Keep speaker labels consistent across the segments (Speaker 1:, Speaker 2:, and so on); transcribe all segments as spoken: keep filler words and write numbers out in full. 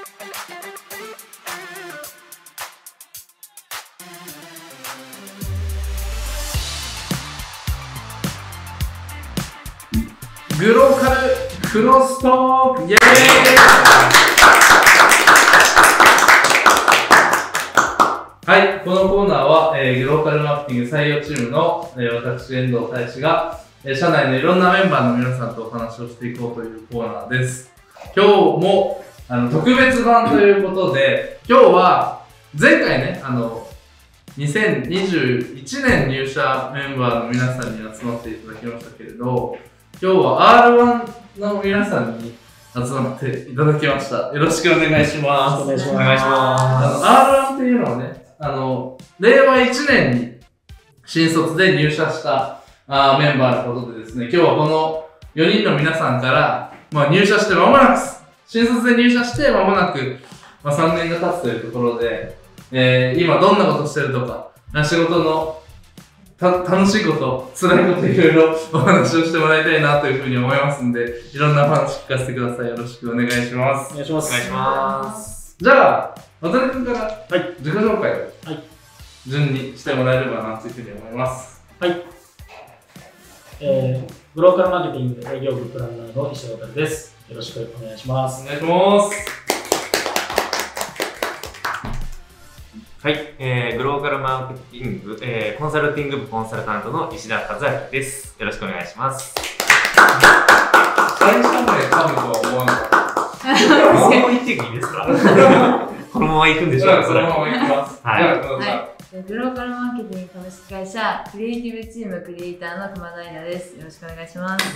Speaker 1: グローカルクロストークイエーイ。はい、このコーナーは、えー、グローカルマーケティング採用チームの、えー、私、遠藤大志が、えー、社内のいろんなメンバーの皆さんとお話をしていこうというコーナーです。今日もあの特別版ということで、今日は前回ね、あのにせんにじゅういちねん入社メンバーの皆さんに集まっていただきましたけれど、今日は アールワン の皆さんに集まっていただきました。よろしくお願いします。
Speaker 2: お願いします。お願いします。
Speaker 1: アールワン っていうのはね、あの、れいわいちねんに新卒で入社したあメンバーのことでですね、今日はこのよにんの皆さんから、まあ、入社して間もなく、新卒で入社して間もなく、まあ、さんねんが経つというところで、えー、今どんなことしてるとか、仕事のた楽しいこと、辛いこといろいろお話をしてもらいたいなというふうに思いますんで、いろんな話聞かせてください。よろしくお願いします。
Speaker 2: お願いします。
Speaker 3: お願いします。
Speaker 1: じゃあ、渡辺君から、
Speaker 2: はい、
Speaker 1: 自己紹介を、
Speaker 2: はい、
Speaker 1: 順にしてもらえればなというふうに思います。
Speaker 2: はい。えー、グローカルマーケティング営業部プランナーの石田渡です。よろしくお願いします。
Speaker 1: お願いします。
Speaker 3: はい、えー、グローカルマーケティング、えー、コンサルティング部コンサルタントの石田和明です。よろしくお願いします。
Speaker 1: 会社名噛むとは思わなかった。
Speaker 3: もう言っていいですか？このまま行くんでしょうか？
Speaker 1: そのまま行きます。
Speaker 3: はい。
Speaker 1: じゃあ、どうぞ。
Speaker 4: はい、グローカルマーケティング株式会社クリエイティブチームクリエイターの熊田愛菜です。よろしくお願いします。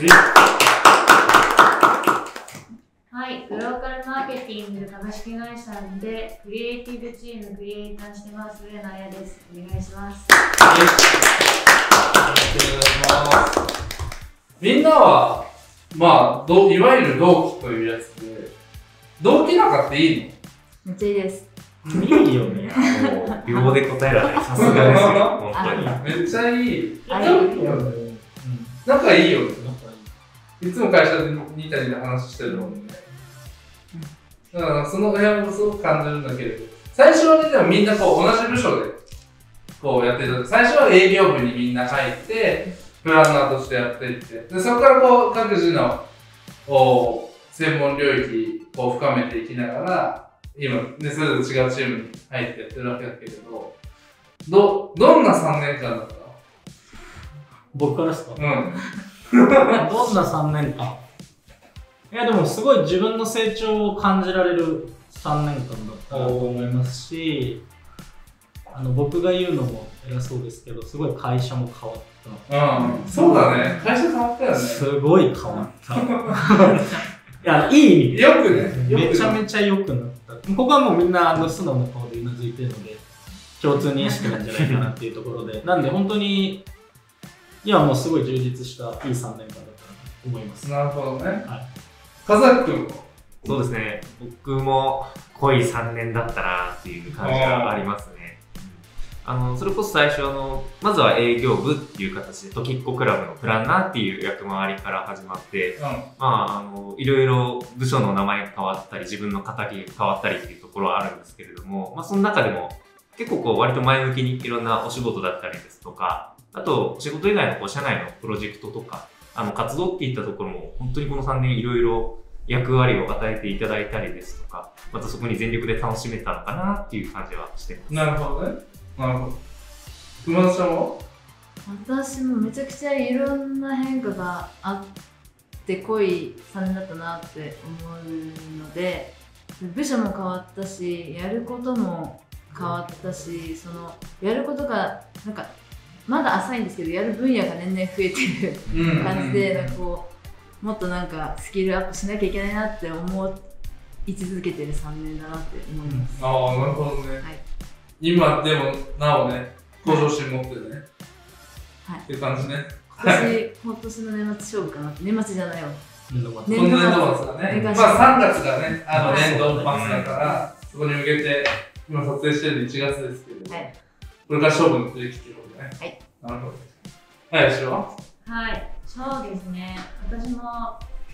Speaker 5: はい、グローカルマーケティング株式会社でクリエイティブチームクリエイターしてます上野彩です。お願いします。
Speaker 1: はい。よろしくお願いします。みんなは、まあ、どいわゆる同期というやつで、同期仲っていいの？
Speaker 4: めっちゃいいです。
Speaker 2: いいよね。
Speaker 3: もう秒で答えられない。さすがですよ。本当に。
Speaker 1: めっちゃいい。
Speaker 4: あ
Speaker 1: いいよね。仲いいよね。いつも会社で似たりで話してるもんね。だからその辺もすごく感じるんだけれど、最初はね、でもみんなこう同じ部署でこうやってた。最初は営業部にみんな入って、プランナーとしてやっていって、でそこからこう各自のこう専門領域を深めていきながら、今、ね、それぞれ違うチームに入ってやってるわけだけれど、ど、どんなさんねんかんだった？
Speaker 2: 僕からですか？
Speaker 1: うん。
Speaker 2: どんなさんねんかん？いやでもすごい自分の成長を感じられるさんねんかんだったと思いますし、あの僕が言うのも偉そうですけど、すごい会社も変わった。
Speaker 1: うん、そうだね。会社変わったよね。
Speaker 2: すごい変わった。いや、いい意味で。
Speaker 1: よくね。
Speaker 2: めちゃめちゃ良くなった。ここはもうみんなあの素直な顔でうなずいてるので、共通認識なんじゃないかなっていうところで、なんで本当に、いやもうすごい充実したいいさんねんかんだったなと思います。
Speaker 1: なるほどね。
Speaker 2: はい。
Speaker 1: かざっくんも。
Speaker 3: そうですね。僕も濃いさんねんだったなっていう感じがありますね。あの、それこそ最初あの、まずは営業部っていう形で、トキッコクラブのプランナーっていう役回りから始まって、うん、まあ、あの、いろいろ部署の名前が変わったり、自分の肩書きが変わったりっていうところはあるんですけれども、まあ、その中でも、結構こう、割と前向きにいろんなお仕事だったりですとか、あと、仕事以外のこう、社内のプロジェクトとか、あの、活動っていったところも、本当にこのさんねんいろいろ役割を与えていただいたりですとか、またそこに全力で楽しめたのかなっていう感じはしてます。
Speaker 1: なるほどね。なるほど。熊田ちゃんは？
Speaker 4: 私もめちゃくちゃいろんな変化があって濃いさんねんだったなって思うので、部署も変わったし、やることも変わったし、そのやることがなんかまだ浅いんですけど、やる分野が年々増えてる感じで、なんかこうもっとなんかスキルアップしなきゃいけないなって思い続けてるさんねんだなって思います。
Speaker 1: ああ、なるほどね。
Speaker 4: はい、
Speaker 1: 今でもなおね、向上心持ってるね。
Speaker 4: はい。
Speaker 1: っていう感じね。
Speaker 4: 今年、今年の年末勝負かなって。年末じゃないよ。
Speaker 2: 年度末。
Speaker 1: 年度末だね。まあさんがつがね、あの年度末だから、そこに向けて、今撮影してるのいちがつですけど、はい、これから勝負の時期っていうことね。
Speaker 4: はい。
Speaker 1: なるほど。はい、しは？
Speaker 5: はい、そうですね。私も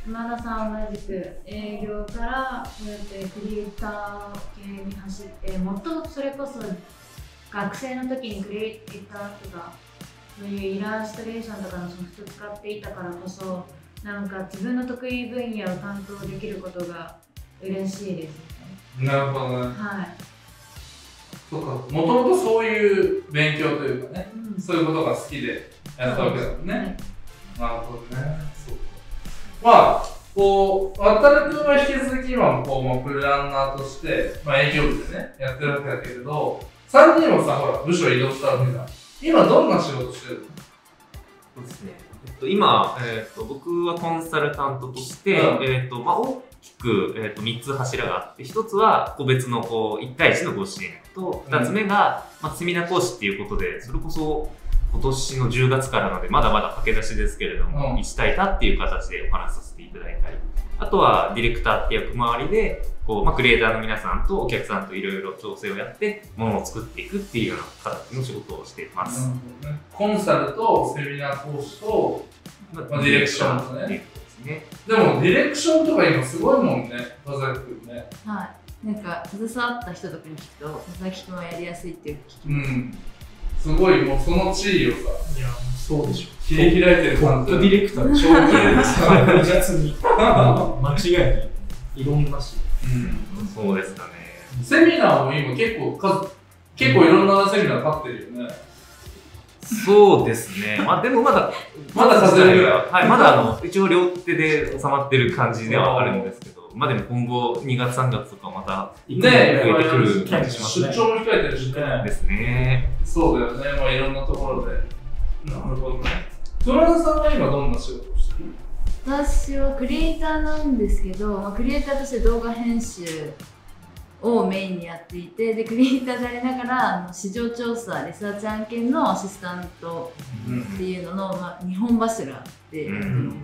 Speaker 5: 熊田さん同じく営業からこうやってクリエイター系に走ってもっとそれこそ学生の時にクリエイターとかそういうイラストレーションとかのソフト使っていたからこそなんか自分の得意分野を担当できることが嬉しいですね。
Speaker 1: なるほどね。
Speaker 5: はい。
Speaker 1: そうか、もともとそういう勉強というかね、
Speaker 5: うん、
Speaker 1: そういうことが好きでやったわけだもんね。
Speaker 5: はい、
Speaker 1: なるほどね。そうか。まあ、こう、渡るくんは引き続き今もこう、もうプランナーとして、まあ営業部でね、やってるわけだけれど、さんにんもさ、ほら、部署移動したわけだ。今どんな仕事してるの？
Speaker 3: そうですね。えっと、今、えっと、僕はコンサルタントとして、
Speaker 1: うん、
Speaker 3: えっと、まあ、大きく、えっと、みっつ柱があって、ひとつは個別のこういち対いちのご支援と、ふたつめが、まあ、セミナー講師っていうことで、それこそ今年のじゅうがつからなので、まだまだ駆け出しですけれども、
Speaker 1: うん、
Speaker 3: いち対多っていう形でお話しさせていただいたり、あとはディレクターって役回りで、こうまあ、クリエイターの皆さんとお客さんといろいろ調整をやって、ものを作っていくっていうような形の仕事をしています。
Speaker 1: なるほどね。コンサルとセミナー講師と、まあ、ディレクションとね。
Speaker 3: ね、
Speaker 1: でもディレクションとか今すごいもんね、田崎くんね。
Speaker 4: はい。なんか携わった人とかに聞くと、田崎くんはやりやすいっていう聞きます。
Speaker 1: うん。すごいもうその地位をさ、
Speaker 2: いや、そうでしょ。
Speaker 1: 切り開いてる感じ。
Speaker 2: トップディレクターでしょ。確実に。間違いない。いろんなし。
Speaker 3: うん、そうですかね。
Speaker 1: セミナーも今結構数、結構いろんなセミナー立ってるよね。
Speaker 3: そうですね。まあでもまだ、
Speaker 1: まだ数えるぐらい。
Speaker 3: はい、まだあの、一応両手で収まってる感じではあるんですけど、まあでも今後にがつさんがつとかまた、
Speaker 1: ね
Speaker 3: 増えてくる感じしますね。
Speaker 1: 出張も控えてるしね。
Speaker 3: ですね。
Speaker 1: そうだよね。まあいろんなところで。なるほどね。熊田さんは今どんな仕事をしてる？
Speaker 4: 私はクリエイターなんですけど、まあ、クリエイターとして動画編集をメインにやっていて、でクリエイターでありながらあの市場調査リサーチ案件のアシスタントっていうのの、まあ、にほん柱でやってます。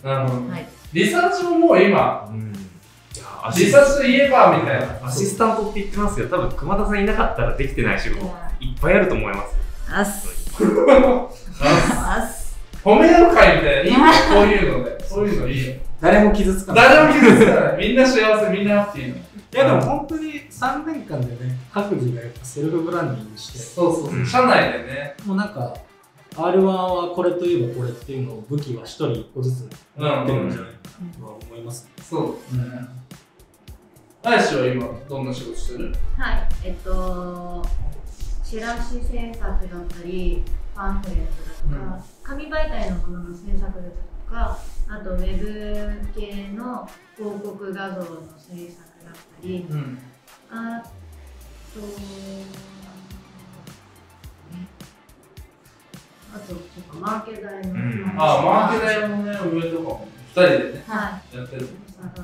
Speaker 1: なるほど、
Speaker 4: はい、
Speaker 1: リサーチももう今、
Speaker 3: うん、
Speaker 1: リサーチといえばみたいな
Speaker 3: アシスタントって言ってますけど、多分熊田さんいなかったらできてない仕事いっぱいあると思います。
Speaker 4: あっす
Speaker 1: あっす褒め合う会みたいな、いいこういうので、そういうのいいよ。
Speaker 2: 誰も傷つかない。
Speaker 1: 誰も傷つかない。みんな幸せ、みんなハッピーの。
Speaker 2: いやでも本当にさんねんかんでね、各自がやっぱセルフブランディングして、
Speaker 1: そうそうそう、社内でね。
Speaker 2: もうなんか、アールワン はこれといえばこれっていうのを武器は一人一個ずつ持ってるんじゃないかなとは思いますね。
Speaker 1: そうですね。あやしは今、どんな仕事してる？
Speaker 5: はい、えっと、チラシ制作だったり、パンフレットだとか、うん、紙媒体のものの制作だとか、あとウェブ系の広告画像の制作だったり、うん、あと、あと、そっか、マーケ代も、うん、
Speaker 1: あ、マーケ代もね、上とかもふたりでね、
Speaker 5: はい、
Speaker 1: やってる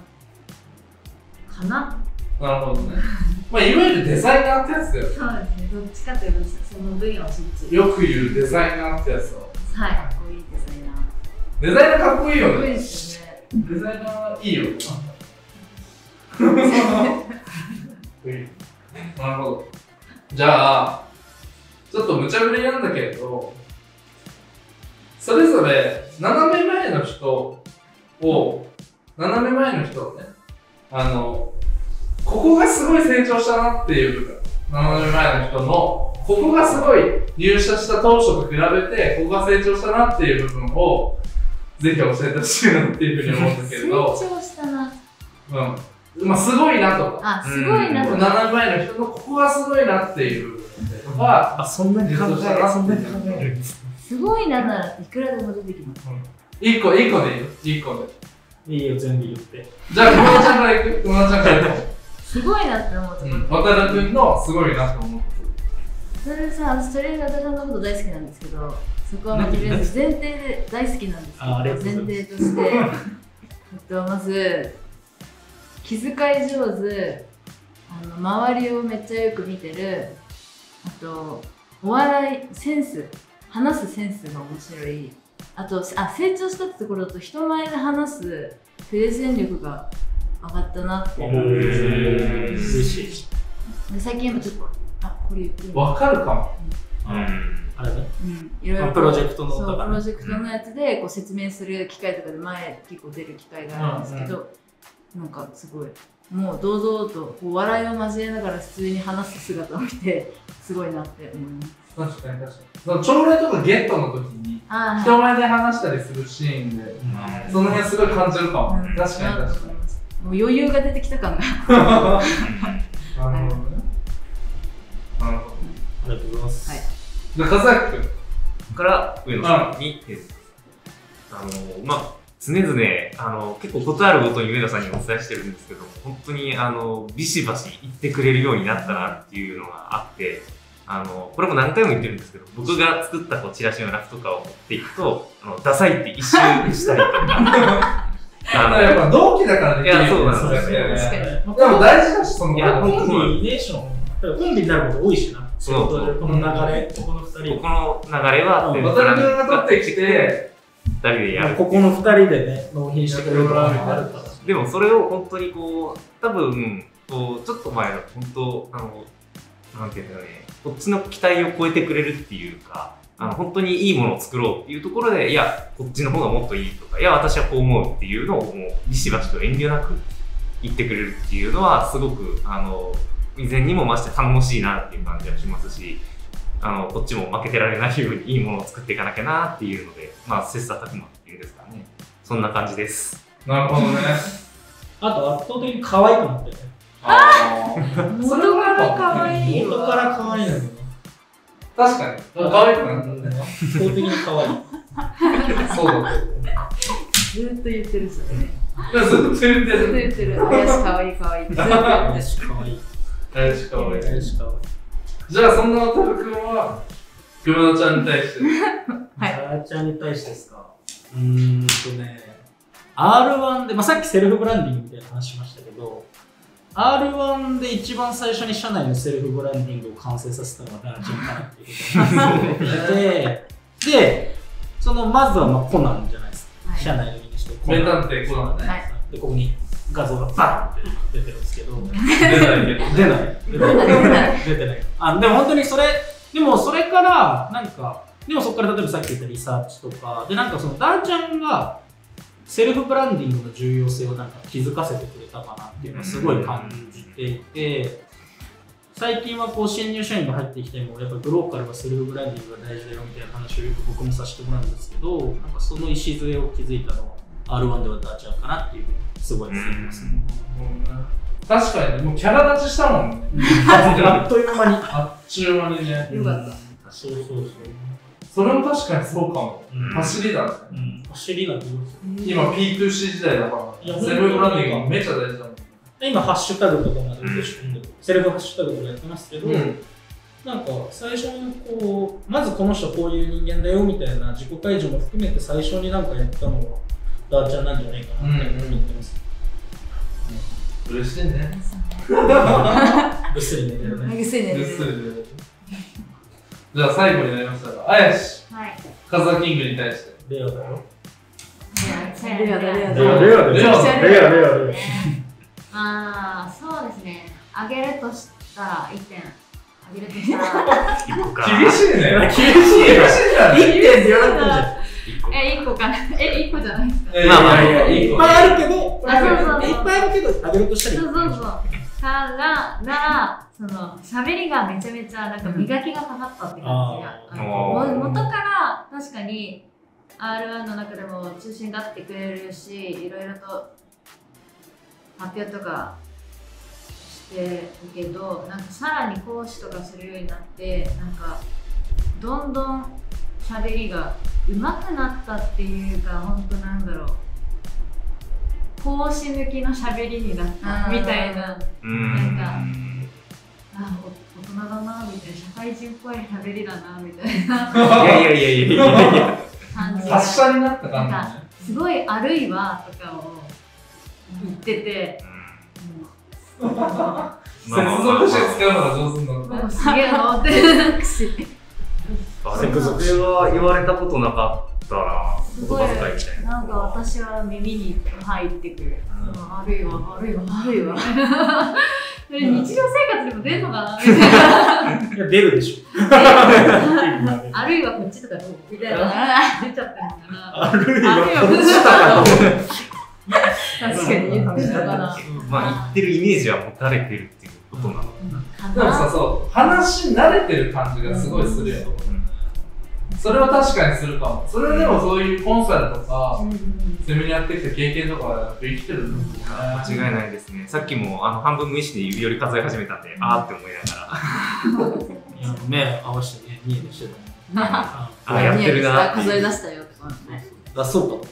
Speaker 5: かな。
Speaker 1: なるほどね。まあ、いわゆるデザイナーってやつだよ。
Speaker 5: そうですね。どっちかというと、その分野を知ってる。
Speaker 1: よく言うデザイナーってやつを。
Speaker 5: はい。かっこいいデザイナー。
Speaker 1: デザイナーかっこいいよね。
Speaker 4: かっこいいですよね。
Speaker 1: デザイナーいいよ。なるほど。じゃあ、ちょっと無茶ぶりなんだけれど、それぞれ斜め前の人を、斜め前の人をね、あの、ここがすごい成長したなっていう部分、斜め前の人の、ここがすごい入社した当初と比べて、ここが成長したなっていう部分を、ぜひ教えてほしいなっていうふうに思うんだけれど。
Speaker 4: 成長したな。
Speaker 1: うん。まあ、すごいなとか。
Speaker 4: あ、すごいなとか。
Speaker 1: 斜め前の人のここがすごいなっていう部分とか、
Speaker 2: あ、そんなに考える、そんなに考える。
Speaker 4: すごいなならいくらでも出てきます。
Speaker 1: 一個、一個でいいよ。一個で。
Speaker 2: いいよ、全部言って。
Speaker 1: じゃあ、熊田ちゃんからいく熊田ちゃんからいく
Speaker 4: すごいなって思うと。
Speaker 1: うん。渡田君のすごいなって思う。
Speaker 4: それさ、私とりあえず渡田のこと大好きなんですけど、そこはまあとりあえず前提で大好きなんですけど、前提として、えっと、まず、気遣い上手、あの周りをめっちゃよく見てる、あと、お笑い、センス、話すセンスが面白い、あと、あ、成長したってところだと人前で話すプレゼン力が上がったなって思って、嬉しい。で最近やっぱちょっと、あ、これ言っていい
Speaker 1: わかるかも。
Speaker 3: うん。
Speaker 2: あれね。
Speaker 4: うん、いろいろ
Speaker 2: プロジェクトの
Speaker 4: そう
Speaker 2: とかね
Speaker 4: プロジェクトのやつでこう説明する機会とかで前結構出る機会があるんですけど、なんかすごいもう堂々とこう笑いを交えながら普通に話す姿を見てすごいなって思います。
Speaker 1: 確かに確かに。その朝礼とかゲットの時に
Speaker 4: あ
Speaker 1: 人前で話したりするシーンで、その辺すごい感じるかも。
Speaker 4: うん
Speaker 1: 確かに確かに。
Speaker 4: もう余裕が出てきた感が。
Speaker 1: なるほどね。なるほど。
Speaker 2: ありがとうございます。
Speaker 4: はい。
Speaker 1: じゃあ、和明君。
Speaker 3: から上野さんに、あの、まあ、常々、あの、結構ことあるごとに上野さんにお伝えしてるんですけど、本当に、あの、ビシバシ言ってくれるようになったなっていうのがあって、あの、これも何回も言ってるんですけど、僕が作ったこうチラシのラフとかを持っていくと、あの、ダサいって一周したりとか。
Speaker 1: あの、やっぱ同期だからできる。
Speaker 3: いや、そうなんですよね。
Speaker 4: 確かに。
Speaker 1: でも大事だし、その、
Speaker 3: いや
Speaker 2: コンビネーション、コンビになること多いしな。
Speaker 3: そうそう。
Speaker 2: この流れ、ここの二人。
Speaker 3: この流れは、
Speaker 2: うん
Speaker 1: 渡辺君が取ってきて、
Speaker 3: 二人でやる。
Speaker 2: ここの二人でね、納品してくれることになるから。
Speaker 3: でもそれを本当にこう、多分、こう、ちょっと前の、本当、あの、なんていうんだろうね、こっちの期待を超えてくれるっていうか、あの、本当にいいものを作ろうっていうところで、いや、こっちの方がもっといいとか、いや、私はこう思うっていうのを、もう、ビシバシと遠慮なく言ってくれるっていうのは、すごく、あの、以前にも増して頼もしいなっていう感じはしますし、あの、こっちも負けてられないようにいいものを作っていかなきゃなっていうので、まあ、切磋琢磨っていうんですかね。そんな感じです。
Speaker 1: なるほどね。
Speaker 2: あと圧倒的に可愛くなってるね。
Speaker 1: ああ。
Speaker 4: 元から可愛いよ。
Speaker 2: 元から可愛いのよね。
Speaker 1: 確かに。可愛くなったね。
Speaker 2: 圧倒的に可愛い。
Speaker 1: そうだね。
Speaker 4: ずーっと言ってるそれね。
Speaker 1: ずっと言って
Speaker 4: ずっと
Speaker 1: る。
Speaker 4: 言ってる。林可愛い可愛いってずっと言ってる。
Speaker 2: 林可愛い。
Speaker 1: 林可愛い。
Speaker 2: 林可愛い。
Speaker 1: じゃあ、そんな渡辺君は、熊野ちゃんに対して。
Speaker 4: はい
Speaker 2: あーちゃんに対してですか。うーんとね、アールワン で、まあ、さっきセルフブランディングみたいな話しましたけど、アールワン で一番最初に社内のセルフブランディングを完成させたのがダーちゃんかなっていうことなんですで、で、そのまずはまあコナンじゃないですか。
Speaker 4: はい
Speaker 2: 社内の意味してコ
Speaker 1: 名
Speaker 2: ナン。
Speaker 1: 探偵コナンね。
Speaker 4: はい。
Speaker 2: で、ここに画像がバーンって出てるんですけど、
Speaker 1: 出ないけど。
Speaker 2: 出ない。出てない。出てない。あ、でも本当にそれ、でもそれから、なんか、でもそこから例えばさっき言ったリサーチとか、で、なんかそのダーちゃんがセルフブランディングの重要性をなんか気づかせてくれたかなっていうのはすごい感じていて、最近はこう新入社員が入ってきても、やっぱグローカルはセルフブランディングが大事だよみたいな話をよく僕もさせてもらうんですけど、なんかその礎を築いたのは アールワン ではダーちゃんかなっていうふうにすごい思いますね。
Speaker 1: 確かにね、もうキャラ立ちしたもんね。
Speaker 2: あっという間に。
Speaker 1: あっちゅう間にね。
Speaker 4: よかった。
Speaker 2: そうそうそう。
Speaker 1: それも確かにそうかも。
Speaker 2: うん
Speaker 1: 走りだね。
Speaker 2: うん、走りなんて言うんですよ。
Speaker 1: 今 ピーツーシー 時代だから、
Speaker 2: いや
Speaker 1: セルフブランディングがめっちゃ大事だもん。
Speaker 2: 今、ハッシュタグとかまで落とし込んで、セルフハッシュタグとかやってますけど、
Speaker 1: うん
Speaker 2: なんか最初にこう、まずこの人こういう人間だよみたいな自己開示も含めて最初になんかやったのはダーちゃんなんじゃないかなって思ってます。
Speaker 1: 嬉しいね。
Speaker 2: ぐっすり寝てるね。
Speaker 4: ぐっすり寝て
Speaker 1: ぐっすり
Speaker 4: る。
Speaker 1: で。じゃあ最後になりましたが、あやし、
Speaker 5: はい。
Speaker 1: カザキングに対して。
Speaker 2: レアだよ。
Speaker 4: レアだレアだ
Speaker 2: レア、レア、
Speaker 1: レアだ
Speaker 2: レア、レア、レ
Speaker 5: まあ、そうですね。あげるとしたらいってん。あげるとしたら。
Speaker 3: 一個か。
Speaker 1: 厳しいね。
Speaker 2: ア。厳しい
Speaker 1: 厳しいな。
Speaker 2: いってんって言われてるじゃん。
Speaker 3: 一個。
Speaker 5: え、いっこかな。え、いっこじゃないですか。
Speaker 1: い
Speaker 3: まあまあ
Speaker 1: いやいやいい
Speaker 2: いっぱいあるけど、
Speaker 5: あそうそうそう
Speaker 2: いっぱいあるけど、あげるとしたら
Speaker 5: そうそうそう。から、なら、その、喋りがめちゃめちゃ、なんか磨きがかかったって感じが。
Speaker 2: あ
Speaker 5: あ
Speaker 3: ー
Speaker 5: のも元から、確かに、アールワン の中でも中心になってくれるし、いろいろと発表とかしてるけど、なんかさらに講師とかするようになって、なんか、どんどん喋りが上手くなったっていうか、ほんとなんだろう。講師向きの喋りになったみたいな、
Speaker 3: うーん。
Speaker 5: なんかあお大人だなみたいな、社会人っぽい喋りだなみたいない
Speaker 3: やいやいやいやいやいや。
Speaker 5: 感じが、
Speaker 1: 達者になった
Speaker 5: なんか
Speaker 1: 感じね。
Speaker 5: すごい「あるいは」とかを言ってて、
Speaker 1: 接続詞使うのが上手になっ
Speaker 5: もうすげえなって
Speaker 3: あれ、それは言われたことなかったな。
Speaker 5: すごい
Speaker 3: 言葉遣いみたいな。
Speaker 5: なんか私は耳に入ってくる、
Speaker 3: うん
Speaker 5: あるいはあるいは
Speaker 4: あるいは。
Speaker 5: それ日常生活でも出るのかなみたいな
Speaker 2: いや、出るでしょ。
Speaker 5: あるいはこっちとかどうみたいな出ちゃってるのかな。
Speaker 2: あるいはこっちとか
Speaker 4: 確かに言ってるのかな。
Speaker 3: まあ言ってるイメージは持たれてるっていうことなの。
Speaker 1: でもさ、そう、話慣れてる感じがすごいするよ。それは確かにするかも。それでもそういうコンサルとか、セミナーやってきた経験とかは生きてるんですよね。
Speaker 3: 間違いないですね。さっきもあの半分無意識で指折り数え始めたんで、あーって思いながら。
Speaker 2: いや目合わせてね、ニヤニヤしてたもん。
Speaker 3: あー、やってるなっていう。
Speaker 4: 数え出したよとかね。
Speaker 2: 出そうかと。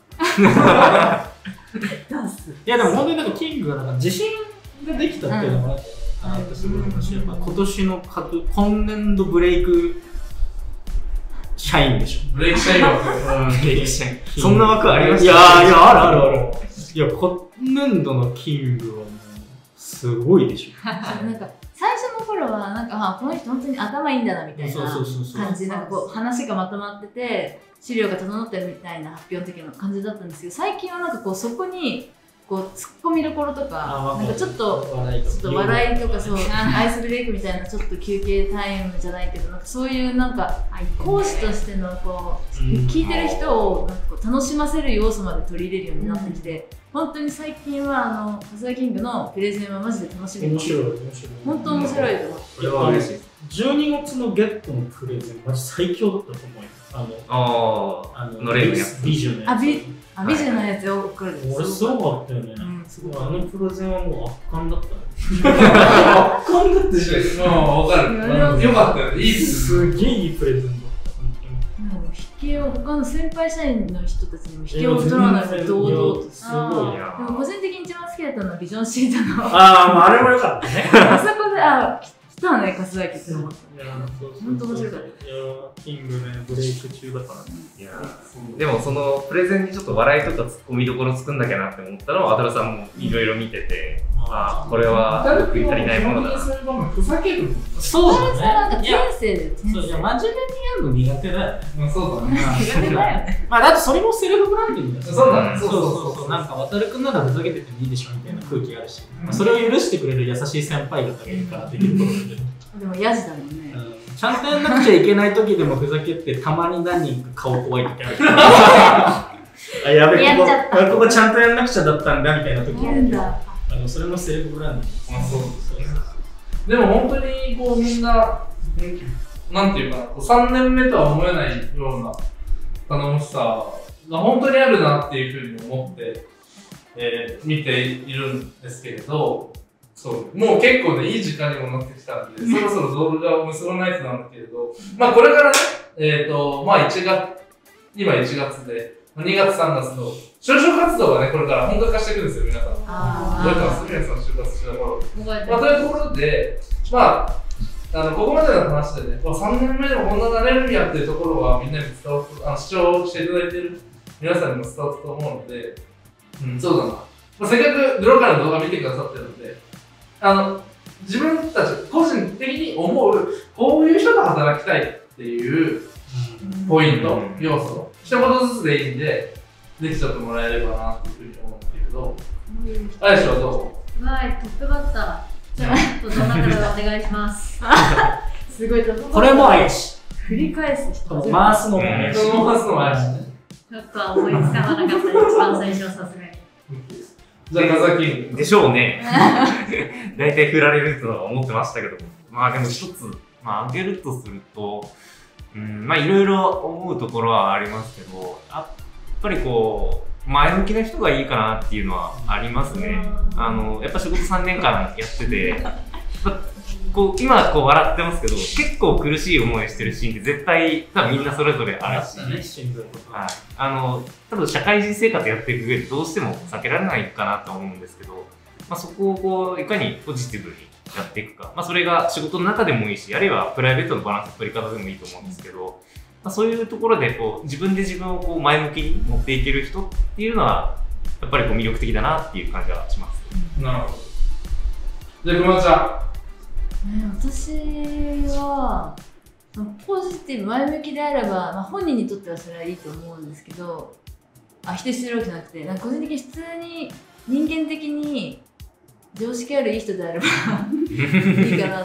Speaker 2: いやでも本当になんかキングがなんか自信ができたっていうのもあったかなってすごい思いますし、やっぱ今年の各今年度ブレイク社員でしょ。
Speaker 1: ブレイク社員枠。
Speaker 3: ブレイク社員。そんな枠ありました？
Speaker 2: いやーいやあるあるある。いや今年度のキングはもうすごいでしょ。
Speaker 4: なんか最初の頃はなんかあこの人本当に頭いいんだなみたいな
Speaker 2: そうそうそうそう
Speaker 4: 感じでなんかこう話がまとまってて資料が整ってるみたいな発表の時の感じだったんですけど、最近はなんかこうそこにこう突っ込みどころとかなんかちょっと
Speaker 2: 笑いとか
Speaker 4: ちょっと笑いとかそうアイスブレイクみたいなちょっと休憩タイムじゃないけどなんかそういうなんか講師としてのこう聞いてる人をなんかこう楽しませる要素まで取り入れるようになってきて、本当に最近はあの春日キングのプレゼンはマジで楽しみ
Speaker 2: 面白い面白い。
Speaker 4: 本当面白いと思って。
Speaker 3: これは嬉しい。
Speaker 2: じゅうにがつのゲットのプレゼンマジ最強だったと思うよ。あの
Speaker 3: あ
Speaker 2: あの
Speaker 3: のレイのやつ。
Speaker 2: ビジョンのやつ。
Speaker 4: あビあビジョンのやつを送るんです。
Speaker 2: 俺すごかったよね。
Speaker 4: うんすごい。
Speaker 2: あのプレゼンはもう圧巻だったね。
Speaker 1: 圧巻だってしかし、もう分かる。よかったよ。いいっす。
Speaker 2: すげえいいプレゼンだった。
Speaker 4: なんか引きを他の先輩社員の人たちにも引きを取らないで堂々と。
Speaker 2: すごい
Speaker 3: いや
Speaker 4: でも個人的に一番好きだったのはビジョンシートの。
Speaker 2: ああ、もうあれもよかったね。
Speaker 4: あそこであ来たね春日家って思った。
Speaker 2: いやそうそうそう
Speaker 4: 本当面白かった。
Speaker 2: いやキングねブレイク中だからね。
Speaker 3: いやでもそのプレゼンにちょっと笑いとかツッコミどころ作んなきゃなって思ったのは、アドルさんもいろいろ見てて、ああこれは食い足りないものだな。
Speaker 1: そういう場面ふざける。
Speaker 2: そう
Speaker 4: それさなんか
Speaker 2: だね。いや
Speaker 4: 天性で天
Speaker 2: そういや
Speaker 4: 性。
Speaker 2: 真面目にやるの苦手だよね。
Speaker 1: うんそうだね。
Speaker 4: 苦手だよね。
Speaker 2: まあだってそれもセルフブランディングだし。
Speaker 1: そうだね。
Speaker 2: そうそうそうそう。なんか渡るくんならふざけててもいいでしょみたいな空気があるし、まあそれを許してくれる優しい先輩方がいるからできることだけど。
Speaker 4: でもヤジだもんね。
Speaker 2: ちゃんとやんなくちゃいけない時でもふざけて、たまに何人か顔怖い時ある。あ、やべえ、ここ
Speaker 4: やっちゃった
Speaker 2: ここちゃんとやんなくちゃだったんだみたいな時
Speaker 4: やるんだ。
Speaker 2: あのそれもセルフブランディング。
Speaker 1: あそうそうでも本当にこうみんな、なんていうかな、こうさんねんめとは思えないような頼もしさが本当にあるなっていうふうに思って、えー見ているんですけれど、そうもう結構ね、いい時間にもなってきたんで、そろそろ動画を結ばないとなんだけれど、まあこれからね、えっ、と、まあいちがつ、今いちがつで、にがつさんがつと、就職活動がね、これから本格化していくんですよ、皆さん。
Speaker 4: あ
Speaker 1: 覚えてます皆さん就活した頃。
Speaker 5: 覚えて
Speaker 1: まあ、というところで、まあ、あのここまでの話でね、まあ、さんねんめでもこんななれるんやっていうところはみんなに伝わって、あの視聴していただいている皆さんにも伝わったと思うので、うん、そうだな。まあ、せっかくゼロからの動画見てくださってるので、あの、自分たち個人的に思う、こういう人と働きたいっていうポイント、要素、一言ずつでいいんで、できちゃってもらえればなっていうふうに思うんだけど、あやしはどう
Speaker 5: はい、トップバッター。じゃあ、どなたからお願いします。
Speaker 4: すごい。
Speaker 2: これも怪し
Speaker 4: 振り返す人。
Speaker 2: い。回すのも怪しい。
Speaker 1: その回すのもあやしね。
Speaker 5: ちょっと思いつかなかった、一番最初はさすがに。
Speaker 1: じゃあ、風キング。
Speaker 3: でしょうね。大体振られるとは思ってましたけども。まあでも一つ、まあ挙げるとすると、うん、まあいろいろ思うところはありますけど、やっぱりこう、前向きな人がいいかなっていうのはありますね。あの、やっぱ仕事さんねんかんやってて、まこう今こう笑ってますけど、結構苦しい思いしてるシーンって絶対多分みんなそれぞれあるし、
Speaker 2: ね、しんどいこと。
Speaker 3: はい、あの多分社会人生活やっていく上でどうしても避けられないかなと思うんですけど、まあ、そこをこういかにポジティブにやっていくか、まあ、それが仕事の中でもいいし、あるいはプライベートのバランスの取り方でもいいと思うんですけど、まあ、そういうところでこう自分で自分をこう前向きに持っていける人っていうのはやっぱりこう魅力的だなっていう感じはします。
Speaker 1: なるほど。じゃあ、くまちゃん。
Speaker 4: ね、私はポジティブ前向きであれば、まあ、本人にとってはそれはいいと思うんですけど、あ否定してるわけじゃなくて、なんか個人的に普通に人間的に常識あるいい人であればいいかなと思って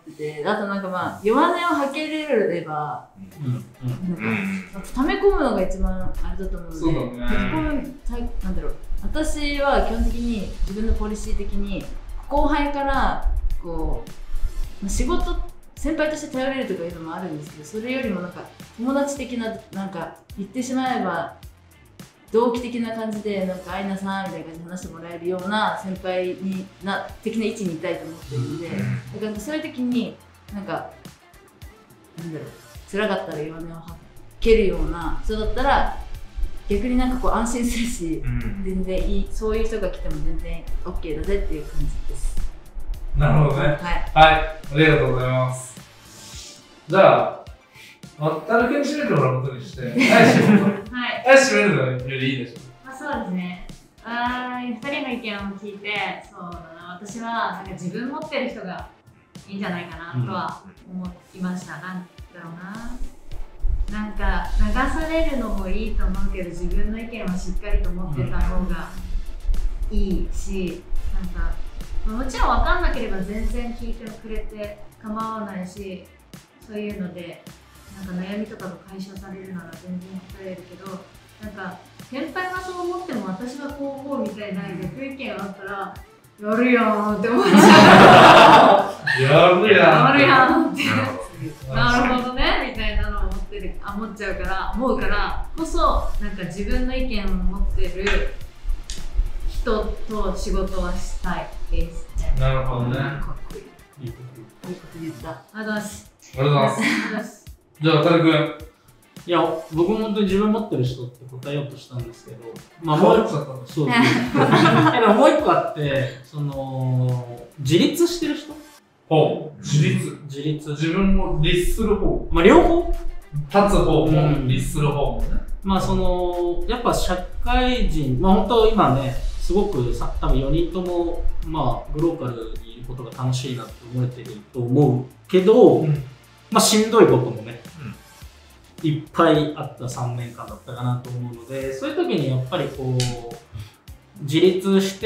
Speaker 4: ってて、あとなんかまあ弱音を吐ければ、
Speaker 2: うん
Speaker 4: なんか溜め込むのが一番あれだと思うので、
Speaker 1: そうだね
Speaker 4: 書き込むたなんだろう、私は基本的に自分のポリシー的に後輩からこう仕事先輩として頼れるとかいうのもあるんですけど、それよりもなんか友達的な、なんか言ってしまえば同期的な感じで、なんかアイナさんみたいな感じで話してもらえるような先輩にな的な位置にいたいと思ってるので、だからそういう時になんかなんだろう、辛かったら弱音を吐けるような人だったら逆になんかこう安心するし、うん、全然いい、そういう人が来ても全然 OK だぜっていう感じです。
Speaker 1: なるほどね。はい、はい、ありがとうございます。じゃあ、まったるくんに締めてもらうことにして、はい、締めるのよりいいでしょう。
Speaker 5: まあ、そうですね。あー、ふたりの意見を聞いて、そうだな、私はなんか自分持ってる人がいいんじゃないかなとは思いました。うん、なんだろうな。なんか流されるのもいいと思うけど、自分の意見はしっかりと持ってた方がいいし、なんかもちろん分かんなければ全然聞いてくれて構わないし、そういうのでなんか悩みとかが解消されるなら全然答えるけど、なんか先輩がそう思っても私はこう思うみたいな逆意見があったら、やるやんって思っちゃう。
Speaker 1: やるやん。
Speaker 5: やるやんって。なるほどねみたいなのを思ってる、あ、思っちゃうから思うからこそ、なんか自分の意見を持ってる人と仕事はしたいですね。
Speaker 1: なるほどね。
Speaker 4: かっこいい。いいこと言った。
Speaker 5: ありがとうございます。
Speaker 1: ありがとうございます。じゃあ、たるくん。
Speaker 2: いや、僕も本当に自分持ってる人って答えようとしたんですけど、まあもう一個、そうですね。でももう一個あって、その自立してる人。
Speaker 1: ほう、自立。
Speaker 2: 自立。
Speaker 1: 自分も律する方。
Speaker 2: まあ両方。
Speaker 1: 立つ方も律する方もね。
Speaker 2: まあそのやっぱ社会人、まあ本当今ね、すごくさ多分よにんともまあグローカルにいることが楽しいなって思えてると思うけど、うん、まあしんどいこともね、うん、いっぱいあったさんねんかんだったかなと思うので、そういう時にやっぱりこう自立して、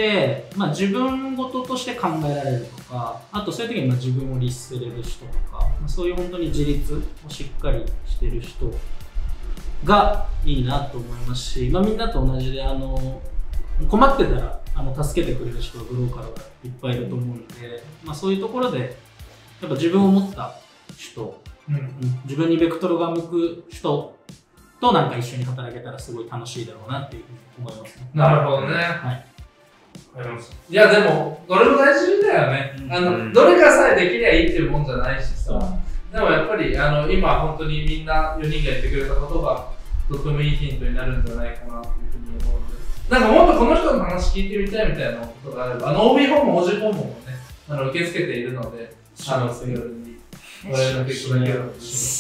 Speaker 2: まあ、自分事として考えられるとか、あとそういう時にまあ自分を律せれる人とか、まあ、そういう本当に自立をしっかりしてる人がいいなと思いますし、まあ、みんなと同じであの困ってたらあの助けてくれる人がグローカルがいっぱいいると思うので、まあ、そういうところでやっぱ自分を持った人、うん、自分にベクトルが向く人となんか一緒に働けたらすごい楽しいだろうなっていうふうに思いますね。
Speaker 1: なるほどね。はい。いやでもどれも大事だよね。うん、あのどれかさえできりゃいいっていうもんじゃないしさ。でもやっぱりあの今本当にみんなよにんが言ってくれたことがとてもいいヒントになるんじゃないかなというふうに思うので、なんかもっとこの人の話聞いてみたいみたいなことがあれば、あの オービー 訪問、オージー 訪問もね、あの受け付けているので、あのすぐに我々の結果だけだと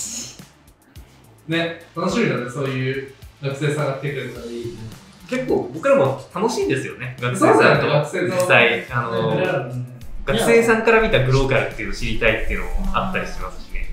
Speaker 1: ね、楽しみだね、そういう学生さんが来てくれたらいい。
Speaker 3: 結構僕らも楽しいんですよね、学生さんと実際、あの学生さんから見たグローカルっていうのを知りたいっていうのもあったりしますしね。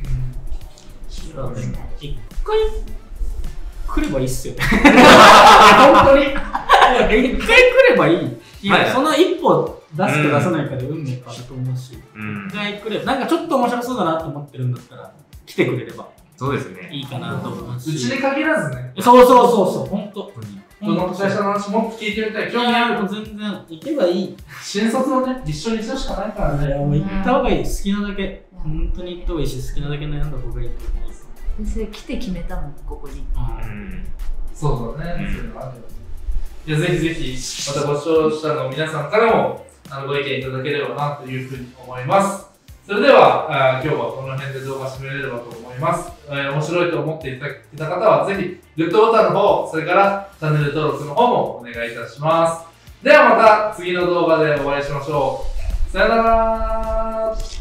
Speaker 2: 一回来ればいいっすよね。本当に。一回来ればいい。いや、その一歩出すか出さないかで運命変わると思うし、一回来れば、なんかちょっと面白そうだなと思ってるんだったら、来てくれれば。
Speaker 3: そうですね。
Speaker 2: いいかなと思います
Speaker 1: し。うちに限らずね。
Speaker 2: そうそうそうそう、本当。
Speaker 1: この会社の話もっと聞いてみたい。
Speaker 2: 興味あると全然行けばいい。
Speaker 1: 新卒はね、一緒に一緒しかないからね。
Speaker 2: もう行った方がいい。好きなだけ。本当に行った方がいいし、好きなだけ悩んだ方がいいと思います。
Speaker 4: それ来て決めたもん、ここに。
Speaker 1: そうだね。そういうのあるよね。いや、ぜひぜひ、またご視聴者の皆さんからもあのご意見いただければなというふうに思います。それでは、あ今日はこの辺で動画締めれればと思います。えー、面白いと思っていただいた方は、ぜひ、グッドボタンの方、それからチャンネル登録の方もお願いいたします。ではまた次の動画でお会いしましょう。さよなら。